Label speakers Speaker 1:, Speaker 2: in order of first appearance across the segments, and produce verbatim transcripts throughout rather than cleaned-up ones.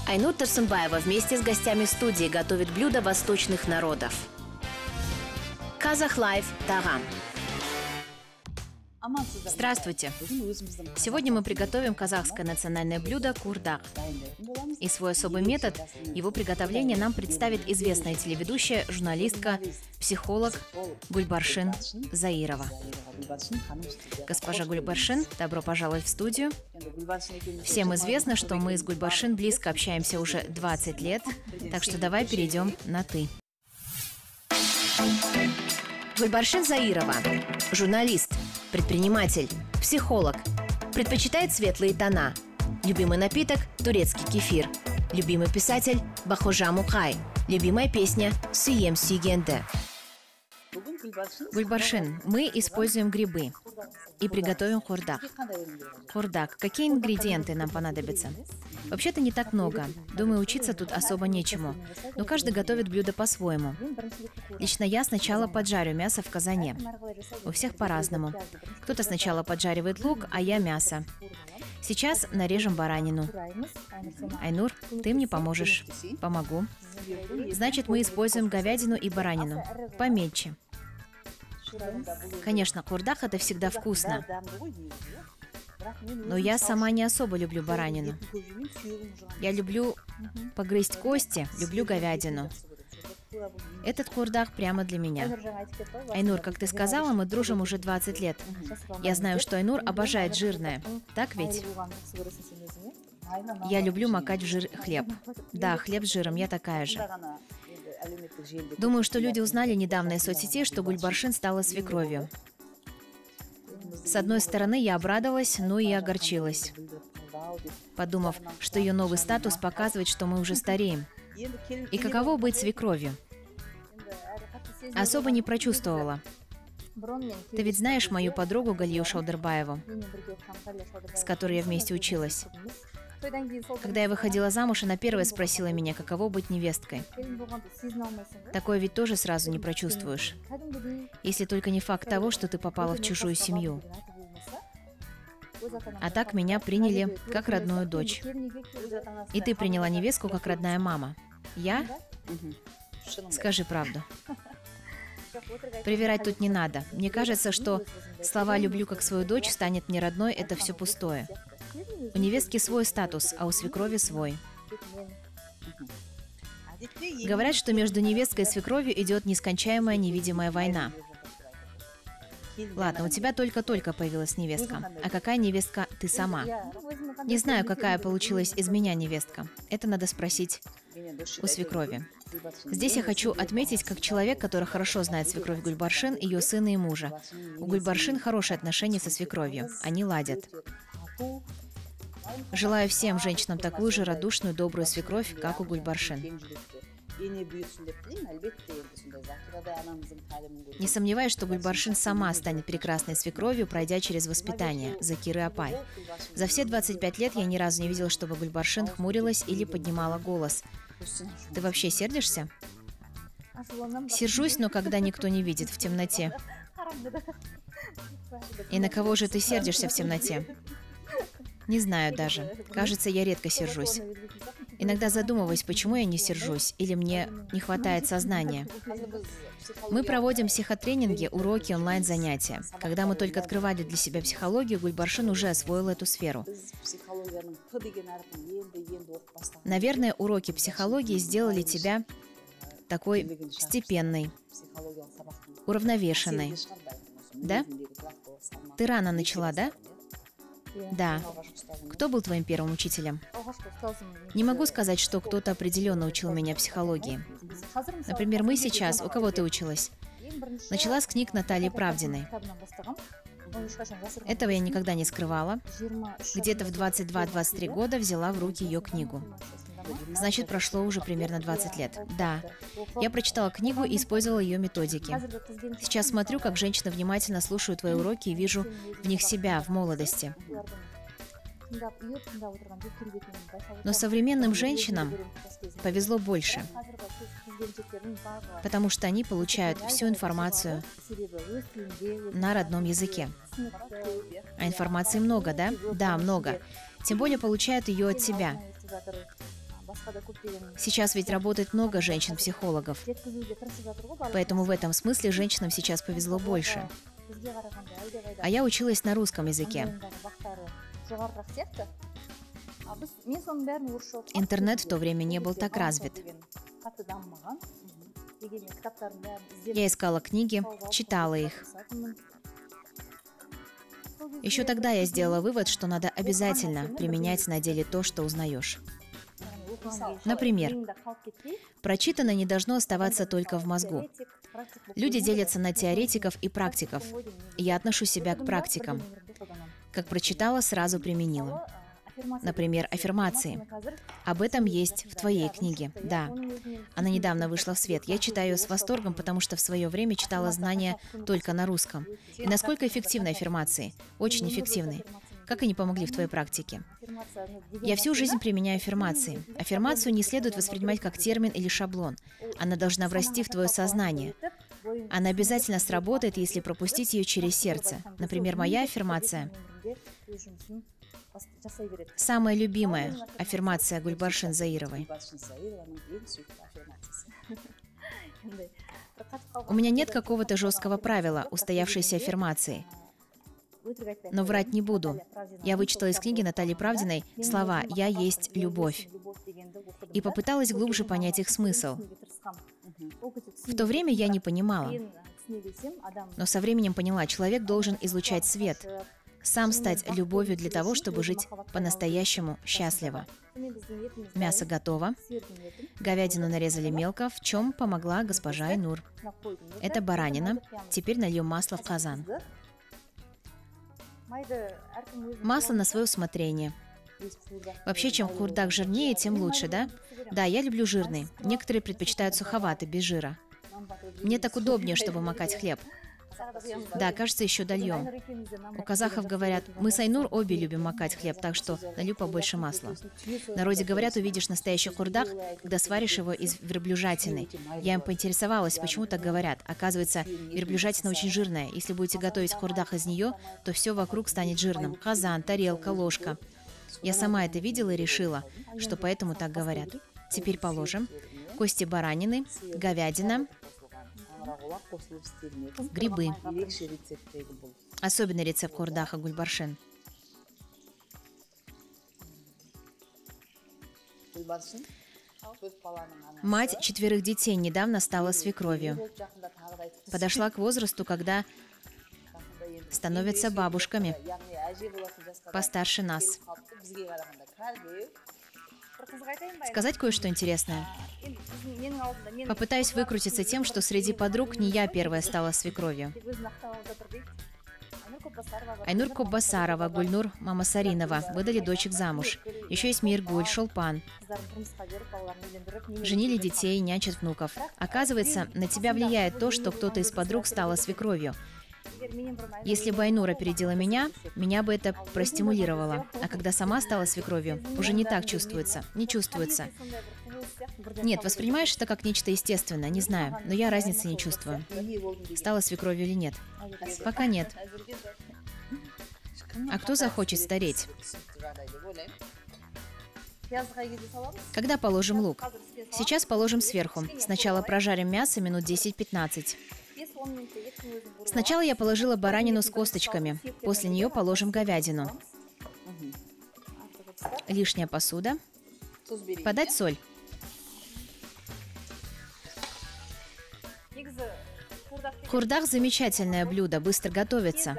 Speaker 1: Айнур Турсунбаева вместе с гостями студии готовит блюда восточных народов. Казах Лайф Тагам. Здравствуйте! Сегодня мы приготовим казахское национальное блюдо курдак. И свой особый метод его приготовления нам представит известная телеведущая, журналистка, психолог Гульбаршин Заирова. Госпожа Гульбаршин, добро пожаловать в студию. Всем известно, что мы с Гульбаршин близко общаемся уже двадцать лет, так что давай перейдем на «ты». Гульбаршин Заирова – журналист, предприниматель, психолог. Предпочитает светлые тона. Любимый напиток – турецкий кефир. Любимый писатель – Бахожа Мукай. Любимая песня – Сием Сигенде. Гульбаршин, мы используем грибы и приготовим курдак. Курдак. Какие ингредиенты нам понадобятся? Вообще-то не так много. Думаю, учиться тут особо нечему. Но каждый готовит блюдо по-своему. Лично я сначала поджарю мясо в казане. У всех по-разному. Кто-то сначала поджаривает лук, а я мясо. Сейчас нарежем баранину. Айнур, ты мне поможешь. Помогу. Значит, мы используем говядину и баранину. Помельче. Конечно, курдак – это всегда вкусно. Но я сама не особо люблю баранину. Я люблю погрызть кости, люблю говядину. Этот курдак прямо для меня. Айнур, как ты сказала, мы дружим уже двадцать лет. Я знаю, что Айнур обожает жирное. Так ведь? Я люблю макать в жир хлеб. Да, хлеб с жиром, я такая же. Думаю, что люди узнали недавно из соцсетей, что Гульбаршин стала свекровью. С одной стороны, я обрадовалась, но и огорчилась, подумав, что ее новый статус показывает, что мы уже стареем. И каково быть свекровью? Особо не прочувствовала. Ты ведь знаешь мою подругу Галию Шаудырбаеву, с которой я вместе училась? Когда я выходила замуж, она первая спросила меня, каково быть невесткой. Такое ведь тоже сразу не прочувствуешь. Если только не факт того, что ты попала в чужую семью. А так меня приняли как родную дочь. И ты приняла невестку как родная мама. Я? Скажи правду. Привирать тут не надо. Мне кажется, что слова «люблю как свою дочь» станет мне родной – это все пустое. У невестки свой статус, а у свекрови свой. Говорят, что между невесткой и свекровью идет нескончаемая невидимая война. Ладно, у тебя только-только появилась невестка. А какая невестка ты сама? Не знаю, какая получилась из меня невестка. Это надо спросить у свекрови. Здесь я хочу отметить, как человек, который хорошо знает свекровь Гульбаршин, ее сына и мужа. У Гульбаршин хорошие отношения со свекровью. Они ладят. Желаю всем женщинам такую же радушную, добрую свекровь, как у Гульбаршин. Не сомневаюсь, что Гульбаршин сама станет прекрасной свекровью, пройдя через воспитание Закиры Апай. За все двадцать пять лет я ни разу не видела, чтобы Гульбаршин хмурилась или поднимала голос. Ты вообще сердишься? Сержусь, но когда никто не видит, в темноте. И на кого же ты сердишься в темноте? Не знаю даже. Кажется, я редко сержусь. Иногда задумываюсь, почему я не сержусь, или мне не хватает сознания. Мы проводим психотренинги, уроки, онлайн-занятия. Когда мы только открывали для себя психологию, Гульбаршин уже освоила эту сферу. Наверное, уроки психологии сделали тебя такой степенной, уравновешенной. Да? Ты рано начала, да? Да. Кто был твоим первым учителем? Не могу сказать, что кто-то определенно учил меня психологии. Например, мы сейчас... У кого ты училась? Начала с книг Натальи Правдиной. Этого я никогда не скрывала. Где-то в двадцать два — двадцать три года взяла в руки ее книгу. Значит, прошло уже примерно двадцать лет. Да, я прочитала книгу и использовала ее методики. Сейчас смотрю, как женщины внимательно слушают твои уроки и вижу в них себя в молодости. Но современным женщинам повезло больше, потому что они получают всю информацию на родном языке. А информации много, да? Да, много. Тем более получают ее от тебя. Сейчас ведь работает много женщин-психологов, поэтому в этом смысле женщинам сейчас повезло больше. А я училась на русском языке. Интернет в то время не был так развит. Я искала книги, читала их. Еще тогда я сделала вывод, что надо обязательно применять на деле то, что узнаешь. Например, прочитанное не должно оставаться только в мозгу. Люди делятся на теоретиков и практиков. Я отношу себя к практикам. Как прочитала, сразу применила. Например, аффирмации. Об этом есть в твоей книге. Да, она недавно вышла в свет. Я читаю ее с восторгом, потому что в свое время читала знания только на русском. И насколько эффективны аффирмации? Очень эффективны. Как они помогли в твоей практике? Я всю жизнь применяю аффирмации. Аффирмацию не следует воспринимать как термин или шаблон. Она должна врасти в твое сознание. Она обязательно сработает, если пропустить ее через сердце. Например, моя аффирмация. Самая любимая аффирмация Гульбаршин Заировой. У меня нет какого-то жесткого правила устоявшейся аффирмации. Но врать не буду. Я вычитала из книги Натальи Правдиной слова «Я есть любовь» и попыталась глубже понять их смысл. В то время я не понимала. Но со временем поняла, человек должен излучать свет, сам стать любовью для того, чтобы жить по-настоящему счастливо. Мясо готово. Говядину нарезали мелко, в чем помогла госпожа Айнур. Это баранина. Теперь нальем масло в казан. Масло на свое усмотрение. Вообще, чем хурдак жирнее, тем лучше, да? Да, я люблю жирный. Некоторые предпочитают суховатый, без жира. Мне так удобнее, чтобы макать хлеб. Да, кажется, еще дольем. У казахов говорят, мы с Айнур обе любим макать хлеб, так что налью побольше масла. В народе говорят, увидишь настоящий хурдак, когда сваришь его из верблюжатины. Я им поинтересовалась, почему так говорят. Оказывается, верблюжатина очень жирная. Если будете готовить хурдак из нее, то все вокруг станет жирным. Казан, тарелка, ложка. Я сама это видела и решила, что поэтому так говорят. Теперь положим кости баранины, говядина, грибы. Особенный рецепт хурдаха Гульбаршин. Мать четверых детей недавно стала свекровью. Подошла к возрасту, когда становятся бабушками, постарше нас. Сказать кое-что интересное? Попытаюсь выкрутиться тем, что среди подруг не я первая стала свекровью. Айнур Коббасарова, Гульнур Мамасаринова выдали дочек замуж. Еще есть Миргуль, Шолпан. Женили детей, нянчат внуков. Оказывается, на тебя влияет то, что кто-то из подруг стала свекровью. Если бы Айнур опередила меня, меня бы это простимулировало. А когда сама стала свекровью, уже не так чувствуется. Не чувствуется. Нет, воспринимаешь это как нечто естественное, не знаю, но я разницы не чувствую. Стала свекровью или нет? Пока нет. А кто захочет стареть? Когда положим лук? Сейчас положим сверху. Сначала прожарим мясо минут десять-пятнадцать. Сначала я положила баранину с косточками. После нее положим говядину. Лишняя посуда. Подать соль. Хурдак – замечательное блюдо, быстро готовится.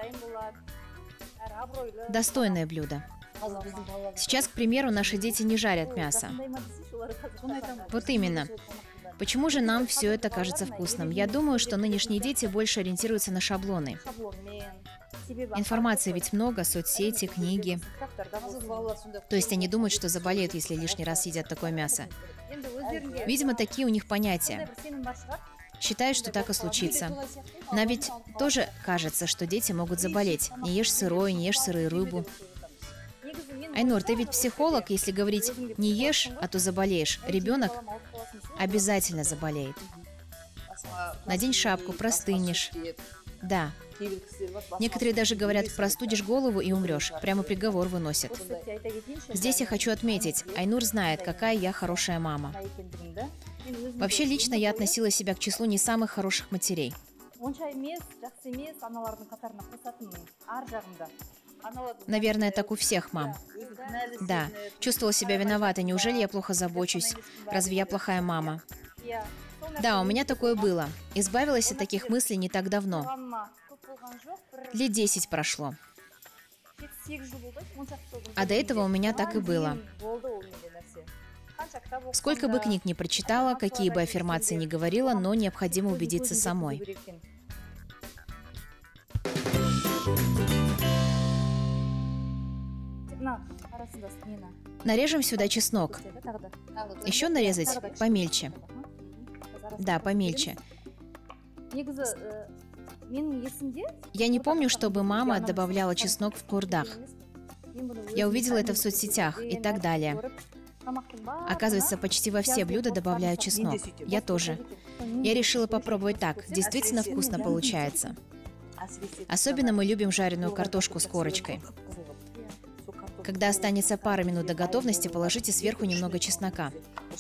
Speaker 1: Достойное блюдо. Сейчас, к примеру, наши дети не жарят мясо. Вот именно. Почему же нам все это кажется вкусным? Я думаю, что нынешние дети больше ориентируются на шаблоны. Информации ведь много, соцсети, книги. То есть они думают, что заболеют, если лишний раз едят такое мясо. Видимо, такие у них понятия. Считаю, что так и случится. Нам ведь тоже кажется, что дети могут заболеть. Не ешь сырое, не ешь сырую рыбу. Айнур, ты ведь психолог, если говорить «не ешь, а то заболеешь», ребенок обязательно заболеет. Надень шапку, простынешь. Да. Некоторые даже говорят, простудишь голову и умрешь. Прямо приговор выносят. Здесь я хочу отметить, Айнур знает, какая я хорошая мама. Вообще, лично я относила себя к числу не самых хороших матерей. Наверное, так у всех мам. Да, чувствовала себя виноватой. Неужели я плохо забочусь? Разве я плохая мама? Да, у меня такое было. Избавилась от таких мыслей не так давно. Лет десять прошло. А до этого у меня так и было. Сколько бы книг ни прочитала, какие бы аффирмации ни говорила, но необходимо убедиться самой. Нарежем сюда чеснок. Еще нарезать помельче. Да, помельче. Я не помню, чтобы мама добавляла чеснок в курдах. Я увидела это в соцсетях и так далее. Оказывается, почти во все блюда добавляют чеснок. Я тоже. Я решила попробовать так. Действительно вкусно получается. Особенно мы любим жареную картошку с корочкой. Когда останется пара минут до готовности, положите сверху немного чеснока.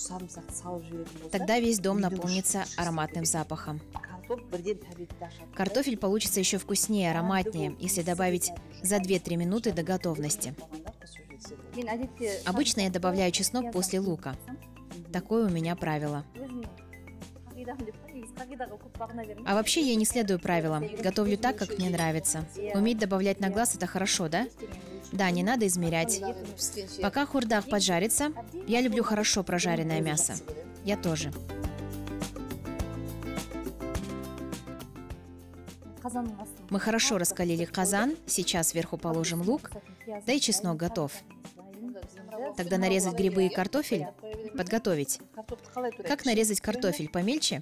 Speaker 1: Тогда весь дом наполнится ароматным запахом. Картофель получится еще вкуснее, ароматнее, если добавить за две-три минуты до готовности. Обычно я добавляю чеснок после лука. Такое у меня правило. А вообще я не следую правилам. Готовлю так, как мне нравится. Уметь добавлять на глаз – это хорошо, да? Да, не надо измерять. Пока хурдах поджарится, я люблю хорошо прожаренное мясо. Я тоже. Мы хорошо раскалили казан. Сейчас сверху положим лук. Да и чеснок готов. Тогда нарезать грибы и картофель. Подготовить. Как нарезать картофель? Помельче?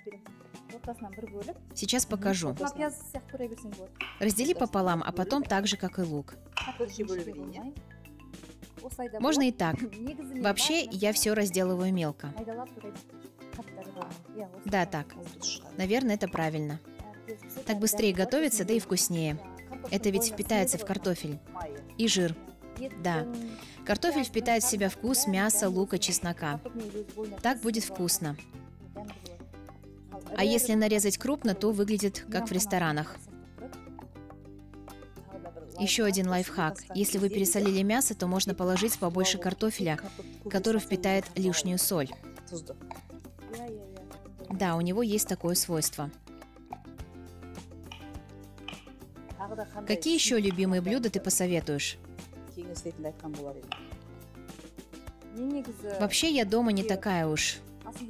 Speaker 1: Сейчас покажу. Раздели пополам, а потом так же, как и лук. Можно и так. Вообще, я все разделываю мелко. Да, так. Наверное, это правильно. Так быстрее готовится, да и вкуснее. Это ведь впитается в картофель. И жир. Да. Картофель впитает в себя вкус мяса, лука, чеснока. Так будет вкусно. А если нарезать крупно, то выглядит как в ресторанах. Еще один лайфхак. Если вы пересолили мясо, то можно положить побольше картофеля, который впитает лишнюю соль. Да, у него есть такое свойство. Какие еще любимые блюда ты посоветуешь? Вообще, я дома не такая уж.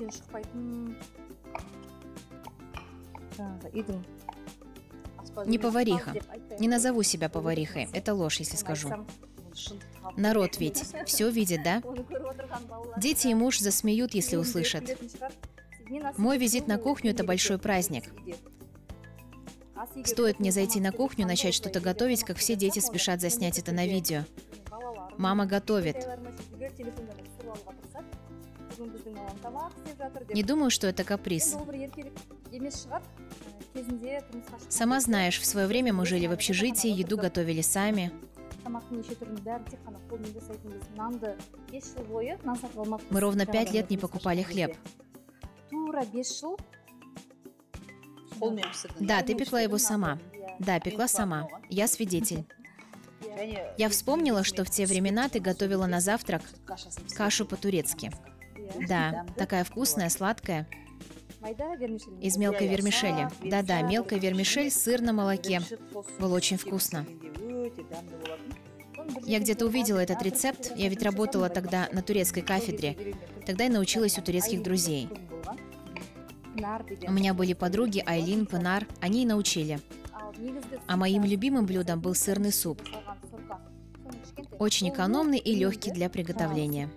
Speaker 1: Не повариха. Не назову себя поварихой. Это ложь, если скажу. Народ ведь все видит, да? Дети и муж засмеют, если услышат. Мой визит на кухню – это большой праздник. Стоит мне зайти на кухню, начать что-то готовить, как все дети спешат заснять это на видео. Мама готовит. Не думаю, что это каприз. Сама знаешь, в свое время мы жили в общежитии, еду готовили сами. Мы ровно пять лет не покупали хлеб. Да, ты пекла его сама. Да, пекла сама. Я свидетель. Я вспомнила, что в те времена ты готовила на завтрак кашу по-турецки. Да, такая вкусная, сладкая. Из мелкой вермишели. Да-да, мелкая вермишель, сыр на молоке. Было очень вкусно. Я где-то увидела этот рецепт. Я ведь работала тогда на турецкой кафедре. Тогда я научилась у турецких друзей. У меня были подруги Айлин, Пынар. Они и научили. А моим любимым блюдом был сырный суп. Очень экономный и легкий для приготовления.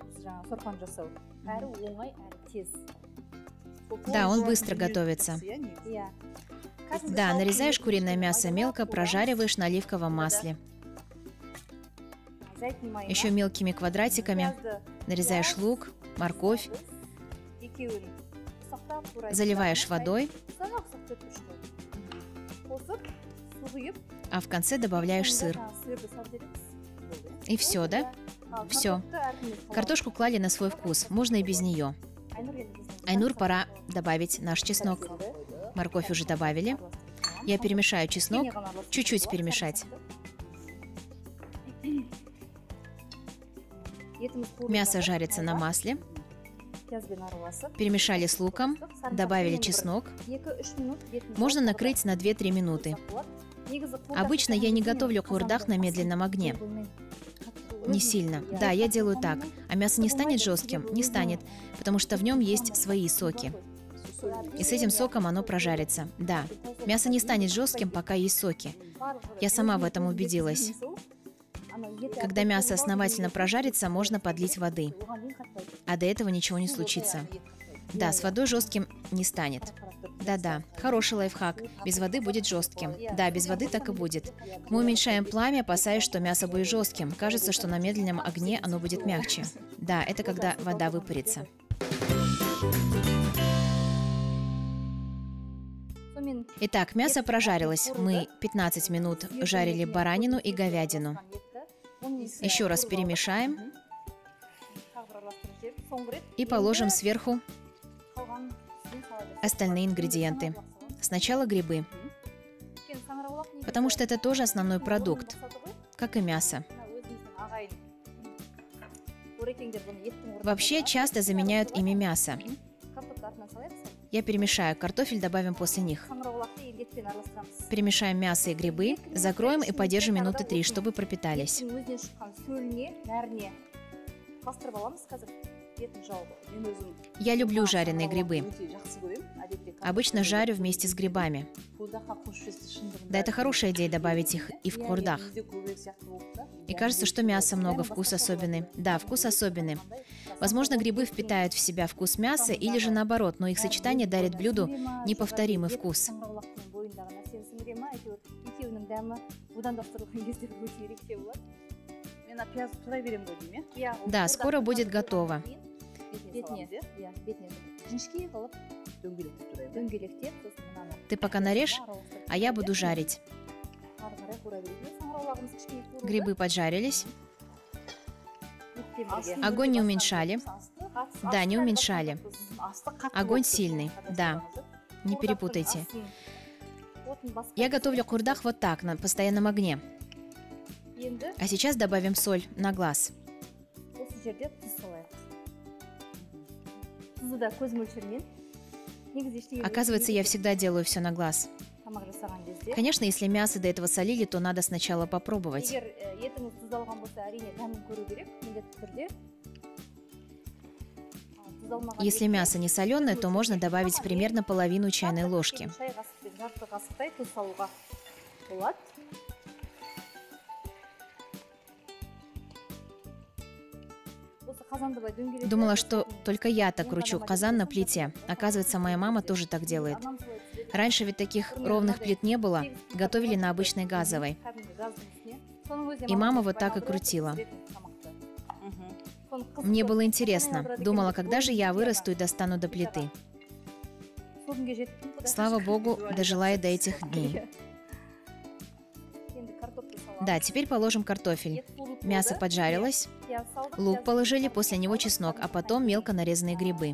Speaker 1: Да, он быстро готовится. Да, нарезаешь куриное мясо мелко, прожариваешь на оливковом масле. Еще мелкими квадратиками нарезаешь лук, морковь, заливаешь водой. А в конце добавляешь сыр. И все, да? Все. Картошку клали на свой вкус, можно и без нее. Айнур, пора добавить наш чеснок. Морковь уже добавили. Я перемешаю чеснок, чуть-чуть перемешать. Мясо жарится на масле. Перемешали с луком, добавили чеснок. Можно накрыть на две-три минуты. Обычно я не готовлю курдах на медленном огне. Не сильно. Да, я делаю так. А мясо не станет жестким? Не станет, потому что в нем есть свои соки. И с этим соком оно прожарится. Да, мясо не станет жестким, пока есть соки. Я сама в этом убедилась. Когда мясо основательно прожарится, можно подлить воды. А до этого ничего не случится. Да, с водой жестким не станет. Да-да, хороший лайфхак. Без воды будет жестким. Да, без воды так и будет. Мы уменьшаем пламя, опасаясь, что мясо будет жестким. Кажется, что на медленном огне оно будет мягче. Да, это когда вода выпарится. Итак, мясо прожарилось. Мы пятнадцать минут жарили баранину и говядину. Еще раз перемешаем. И положим сверху остальные ингредиенты. Сначала грибы. Потому что это тоже основной продукт, как и мясо. Вообще часто заменяют ими мясо. Я перемешаю, картофель добавим после них. Перемешаем мясо и грибы, закроем и подержим минуты три, чтобы пропитались. Я люблю жареные грибы. Обычно жарю вместе с грибами. Да, это хорошая идея добавить их и в курдах. И кажется, что мяса много, вкус особенный. Да, вкус особенный. Возможно, грибы впитают в себя вкус мяса или же наоборот, но их сочетание дарит блюду неповторимый вкус. Да, скоро будет готово. Ты пока нарежь, а я буду жарить. Грибы поджарились. Огонь не уменьшали. Да, не уменьшали. Огонь сильный, да. Не перепутайте. Я готовлю курдах вот так, на постоянном огне. А сейчас добавим соль на глаз. Оказывается, я всегда делаю все на глаз. Конечно, если мясо до этого солили, то надо сначала попробовать. Если мясо не соленое, то можно добавить примерно половину чайной ложки. Думала, что только я так кручу казан на плите. Оказывается, моя мама тоже так делает. Раньше ведь таких ровных плит не было, готовили на обычной газовой. И мама вот так и крутила. Мне было интересно. Думала, когда же я вырасту и достану до плиты. Слава богу, дожила я до этих дней. Да, теперь положим картофель. Мясо поджарилось, лук положили, после него чеснок, а потом мелко нарезанные грибы.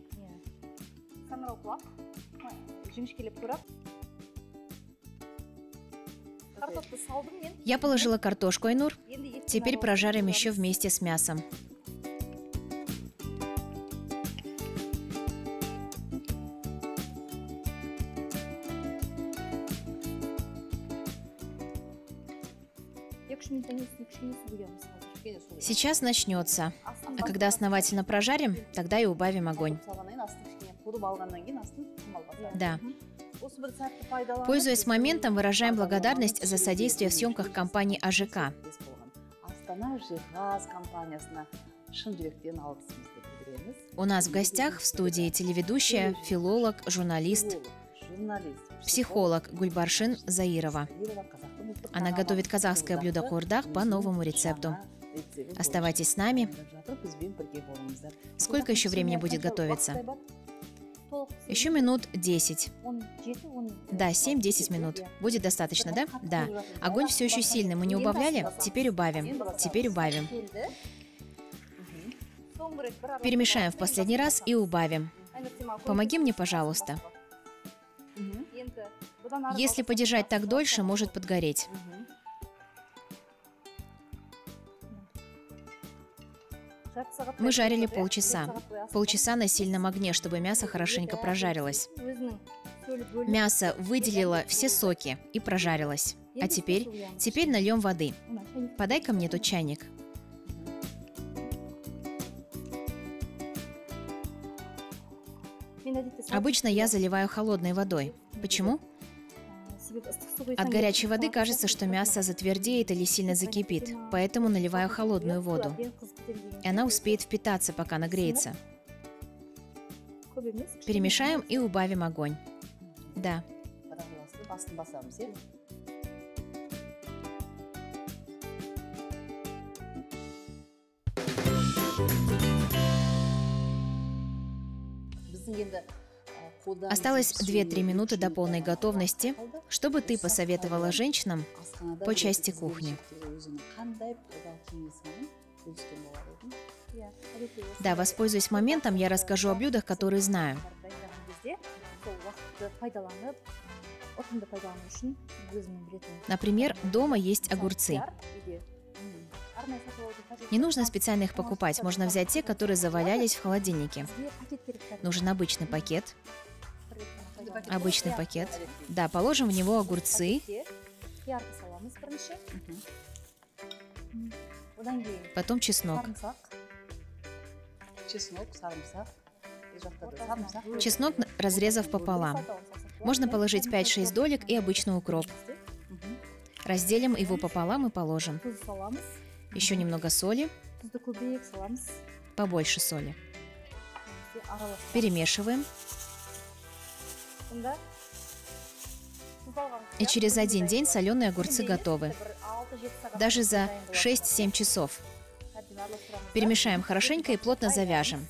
Speaker 1: Я положила картошку, Айнур. Теперь прожарим еще вместе с мясом. Сейчас начнется. А когда основательно прожарим, тогда и убавим огонь. Да. Пользуясь моментом, выражаем благодарность за содействие в съемках компании АЖК. У нас в гостях в студии телеведущая, филолог, журналист, психолог Гульбаршин Заирова. Она готовит казахское блюдо курдах по новому рецепту. Оставайтесь с нами. Сколько еще времени будет готовиться? Еще минут десять. Да, семь-десять минут. Будет достаточно, да? Да. Огонь все еще сильный, мы не убавляли? Теперь убавим. Теперь убавим. Перемешаем в последний раз и убавим. Помоги мне, пожалуйста. Если подержать так дольше, может подгореть. Мы жарили полчаса. Полчаса на сильном огне, чтобы мясо хорошенько прожарилось. Мясо выделило все соки и прожарилось. А теперь, теперь нальем воды. Подай-ка мне тот чайник. Обычно я заливаю холодной водой. Почему? От горячей воды кажется, что мясо затвердеет или сильно закипит, поэтому наливаю холодную воду. И она успеет впитаться, пока нагреется. Перемешаем и убавим огонь. Да. Осталось две-три минуты до полной готовности. Что бы ты посоветовала женщинам по части кухни? Да, воспользуюсь моментом, я расскажу о блюдах, которые знаю. Например, дома есть огурцы. Не нужно специально их покупать, можно взять те, которые завалялись в холодильнике. Нужен обычный пакет. Обычный пакет. Да, положим в него огурцы. Потом чеснок. Чеснок, разрезав пополам. Можно положить пять-шесть долек и обычный укроп. Разделим его пополам и положим. Еще немного соли. Побольше соли. Перемешиваем. И через один день соленые огурцы готовы. Даже за шесть-семь часов. Перемешаем хорошенько и плотно завяжем.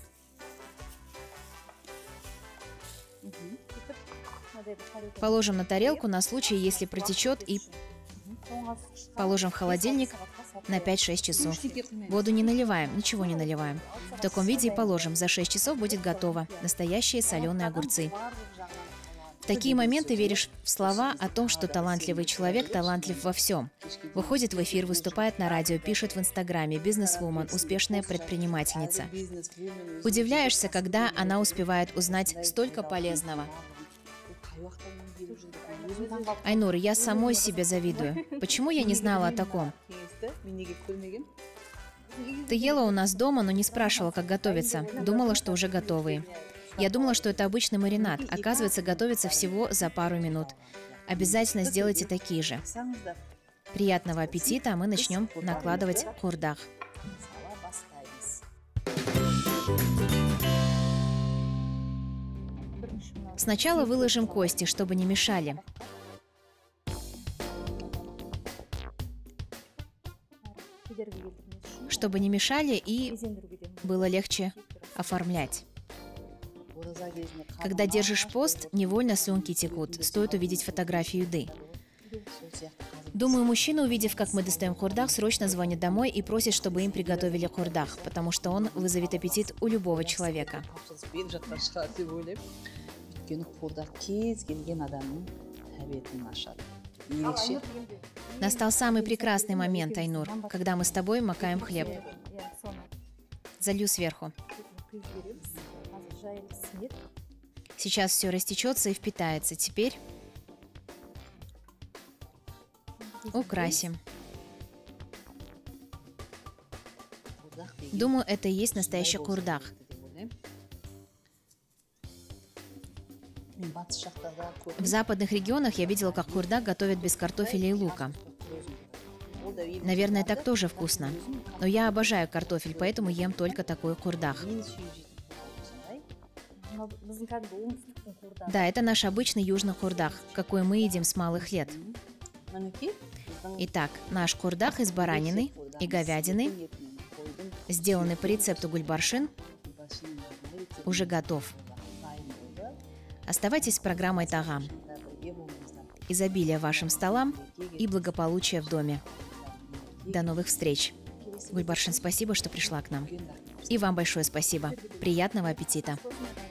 Speaker 1: Положим на тарелку на случай, если протечет, и положим в холодильник на пять-шесть часов. Воду не наливаем, ничего не наливаем. В таком виде и положим. За шесть часов будет готово. Настоящие соленые огурцы. В такие моменты веришь в слова о том, что талантливый человек талантлив во всем. Выходит в эфир, выступает на радио, пишет в Инстаграме, бизнес-вумен, успешная предпринимательница. Удивляешься, когда она успевает узнать столько полезного. Айнур, я самой себе завидую. Почему я не знала о таком? Ты ела у нас дома, но не спрашивала, как готовится. Думала, что уже готовые. Я думала, что это обычный маринад. Оказывается, готовится всего за пару минут. Обязательно сделайте такие же. Приятного аппетита, а мы начнем накладывать хурдах. Сначала выложим кости, чтобы не мешали. Чтобы не мешали и было легче оформлять. Когда держишь пост, невольно слюнки текут. Стоит увидеть фотографию еды. Думаю, мужчина, увидев, как мы достаем хурдах, срочно звонит домой и просит, чтобы им приготовили хурдах, потому что он вызовет аппетит у любого человека. Настал самый прекрасный момент, Айнур, когда мы с тобой макаем хлеб. Залью сверху. Сейчас все растечется и впитается. Теперь украсим. Думаю, это и есть настоящий хурдах. В западных регионах я видела, как хурдах готовят без картофеля и лука. Наверное, так тоже вкусно. Но я обожаю картофель, поэтому ем только такой хурдах. Да, это наш обычный южный хурдах, какой мы едим с малых лет. Итак, наш хурдах из баранины и говядины, сделанный по рецепту Гульбаршин, уже готов. Оставайтесь с программой Тагам. Изобилие вашим столам и благополучие в доме. До новых встреч. Гульбаршин, спасибо, что пришла к нам. И вам большое спасибо. Приятного аппетита.